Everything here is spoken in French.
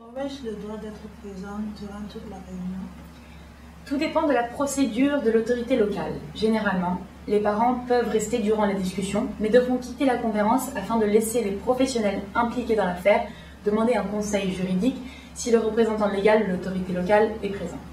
Aurais-je le droit d'être présent durant toute la réunion? Tout dépend de la procédure de l'autorité locale. Généralement, les parents peuvent rester durant la discussion, mais devront quitter la conférence afin de laisser les professionnels impliqués dans l'affaire demander un conseil juridique si le représentant légal de l'autorité locale est présent.